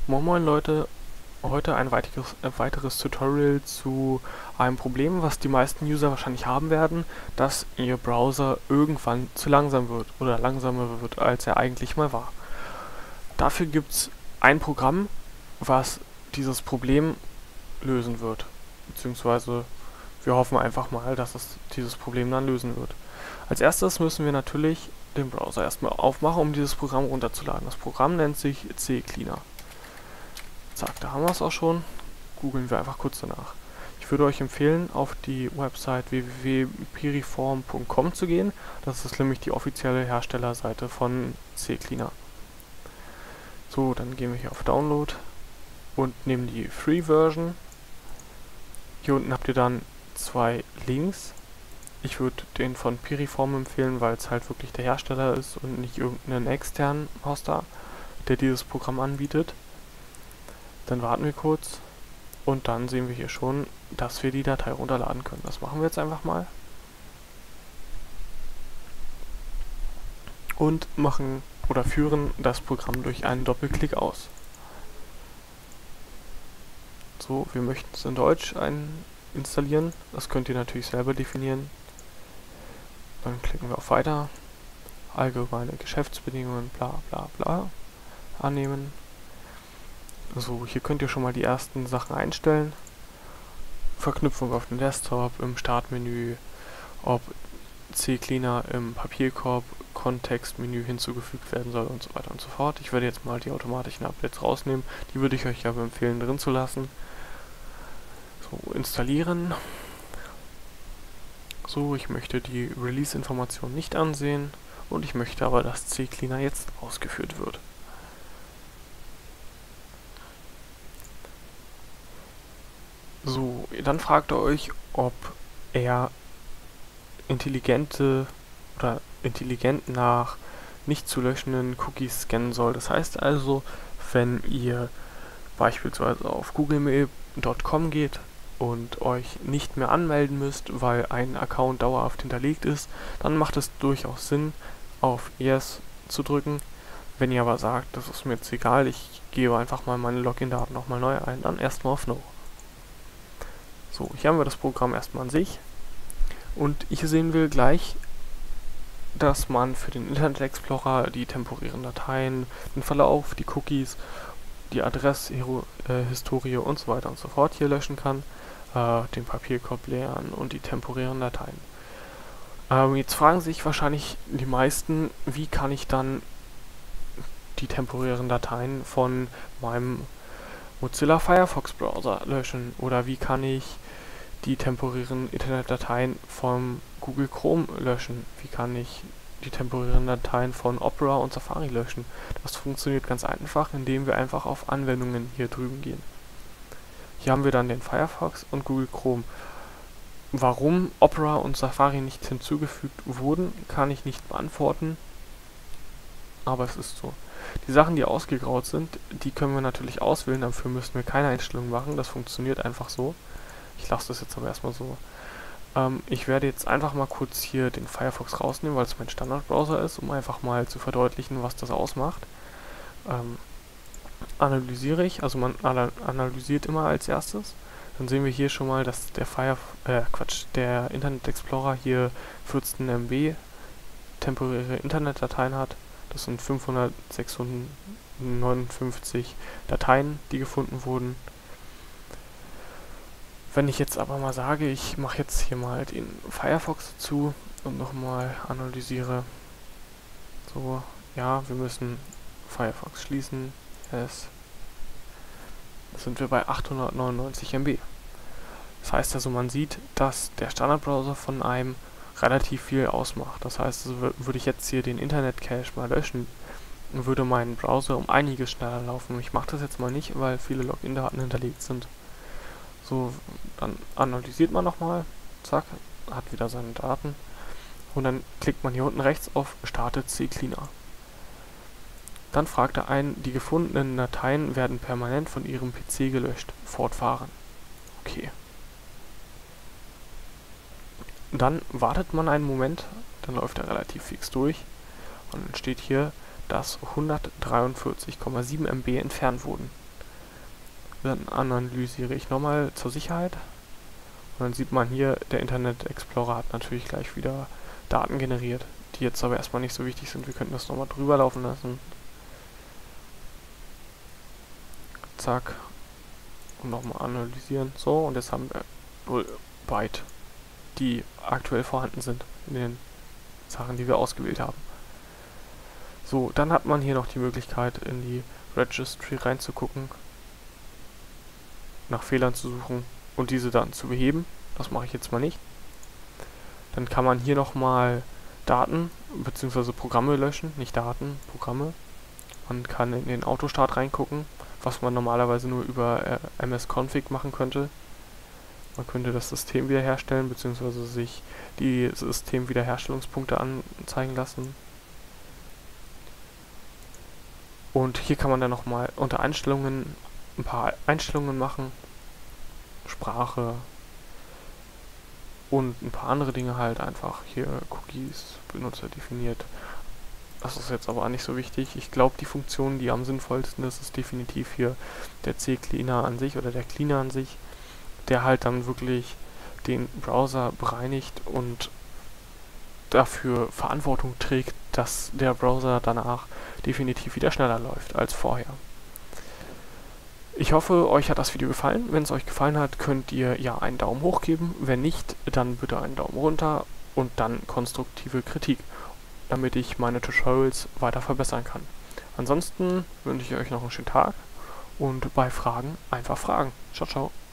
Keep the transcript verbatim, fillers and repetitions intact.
Moin Moin Leute, heute ein weiteres, äh, weiteres Tutorial zu einem Problem, was die meisten User wahrscheinlich haben werden, dass ihr Browser irgendwann zu langsam wird oder langsamer wird, als er eigentlich mal war. Dafür gibt es ein Programm, was dieses Problem lösen wird, beziehungsweise wir hoffen einfach mal, dass es dieses Problem dann lösen wird. Als erstes müssen wir natürlich den Browser erstmal aufmachen, um dieses Programm runterzuladen. Das Programm nennt sich CCleaner. Zack, da haben wir es auch schon. Googeln wir einfach kurz danach. Ich würde euch empfehlen, auf die Website w w w punkt piriform punkt com zu gehen. Das ist nämlich die offizielle Herstellerseite von CCleaner. So, dann gehen wir hier auf Download und nehmen die Free Version. Hier unten habt ihr dann zwei Links. Ich würde den von Piriform empfehlen, weil es halt wirklich der Hersteller ist und nicht irgendeinen externen Hoster, der dieses Programm anbietet. Dann warten wir kurz und dann sehen wir hier schon, dass wir die Datei runterladen können. Das machen wir jetzt einfach mal. Und machen oder führen das Programm durch einen Doppelklick aus. So, wir möchten es in Deutsch ein installieren. Das könnt ihr natürlich selber definieren. Dann klicken wir auf Weiter. Allgemeine Geschäftsbedingungen, bla bla bla. Annehmen. So, hier könnt ihr schon mal die ersten Sachen einstellen. Verknüpfung auf dem Desktop, im Startmenü, ob CCleaner im Papierkorb, Kontextmenü hinzugefügt werden soll und so weiter und so fort. Ich werde jetzt mal die automatischen Updates rausnehmen. Die würde ich euch aber empfehlen, drin zu lassen. So, installieren. So, ich möchte die Release-Information nicht ansehen und ich möchte aber, dass CCleaner jetzt ausgeführt wird. So, dann fragt er euch, ob er intelligente oder intelligent nach nicht zu löschenden Cookies scannen soll. Das heißt also, wenn ihr beispielsweise auf google mail punkt com geht und euch nicht mehr anmelden müsst, weil ein Account dauerhaft hinterlegt ist, dann macht es durchaus Sinn, auf Yes zu drücken. Wenn ihr aber sagt, das ist mir jetzt egal, ich gebe einfach mal meine Login-Daten nochmal neu ein, dann erstmal auf No. So, hier haben wir das Programm erstmal an sich und hier sehen wir gleich, dass man für den Internet Explorer die temporären Dateien, den Verlauf, die Cookies, die Adresshistorie und so weiter und so fort hier löschen kann, äh, den Papierkorb leeren und die temporären Dateien. Ähm, jetzt fragen sich wahrscheinlich die meisten, wie kann ich dann die temporären Dateien von meinem Mozilla Firefox Browser löschen oder wie kann ich die temporären Internetdateien vom Google Chrome löschen, wie kann ich die temporären Dateien von Opera und Safari löschen. Das funktioniert ganz einfach, indem wir einfach auf Anwendungen hier drüben gehen. Hier haben wir dann den Firefox und Google Chrome. Warum Opera und Safari nicht hinzugefügt wurden, kann ich nicht beantworten, aber es ist so. Die Sachen, die ausgegraut sind, die können wir natürlich auswählen, dafür müssen wir keine Einstellungen machen, das funktioniert einfach so. Ich lasse das jetzt aber erstmal so. Ähm, ich werde jetzt einfach mal kurz hier den Firefox rausnehmen, weil es mein Standardbrowser ist, um einfach mal zu verdeutlichen, was das ausmacht. Ähm, analysiere ich, also man analysiert immer als erstes. Dann sehen wir hier schon mal, dass der Fire, äh, Quatsch, der Internet Explorer hier vierzehn Megabyte temporäre Internetdateien hat. Das sind fünfhundertsechsundneunundfünfzig Dateien, die gefunden wurden. Wenn ich jetzt aber mal sage, ich mache jetzt hier mal den Firefox zu und nochmal analysiere. So, ja, wir müssen Firefox schließen. Yes. Da sind wir bei achthundertneunundneunzig Megabyte. Das heißt also, man sieht, dass der Standardbrowser von einem relativ viel ausmacht. Das heißt, also, würde ich jetzt hier den Internet-Cache mal löschen, würde mein Browser um einiges schneller laufen. Ich mache das jetzt mal nicht, weil viele Login-Daten hinterlegt sind. So, dann analysiert man nochmal, zack, hat wieder seine Daten und dann klickt man hier unten rechts auf Starte CCleaner. Dann fragt er einen, die gefundenen Dateien werden permanent von Ihrem P C gelöscht. Fortfahren. Okay. Dann wartet man einen Moment, dann läuft er relativ fix durch und dann steht hier, dass hundertdreiundvierzig Komma sieben Megabyte entfernt wurden. Dann analysiere ich nochmal zur Sicherheit. Und dann sieht man hier, der Internet Explorer hat natürlich gleich wieder Daten generiert, die jetzt aber erstmal nicht so wichtig sind. Wir könnten das nochmal drüber laufen lassen. Zack. Und nochmal analysieren. So, und jetzt haben wir null Byte, die aktuell vorhanden sind in den Sachen, die wir ausgewählt haben. So, dann hat man hier noch die Möglichkeit, in die Registry reinzugucken, nach Fehlern zu suchen und diese dann zu beheben. Das mache ich jetzt mal nicht. Dann kann man hier nochmal Daten bzw. Programme löschen, nicht Daten, Programme. Man kann in den Autostart reingucken, was man normalerweise nur über äh, M S-Config machen könnte. Man könnte das System wiederherstellen bzw. sich die Systemwiederherstellungspunkte anzeigen lassen. Und hier kann man dann nochmal unter Einstellungen ein paar Einstellungen machen. Sprache und ein paar andere Dinge halt einfach. Hier Cookies, Benutzer definiert. Das ist jetzt aber nicht so wichtig. Ich glaube, die Funktion, die am sinnvollsten ist, ist definitiv hier der C-Cleaner an sich oder der Cleaner an sich, der halt dann wirklich den Browser bereinigt und dafür Verantwortung trägt, dass der Browser danach definitiv wieder schneller läuft als vorher. Ich hoffe, euch hat das Video gefallen. Wenn es euch gefallen hat, könnt ihr ja einen Daumen hoch geben. Wenn nicht, dann bitte einen Daumen runter und dann konstruktive Kritik, damit ich meine Tutorials weiter verbessern kann. Ansonsten wünsche ich euch noch einen schönen Tag und bei Fragen einfach fragen. Ciao, ciao.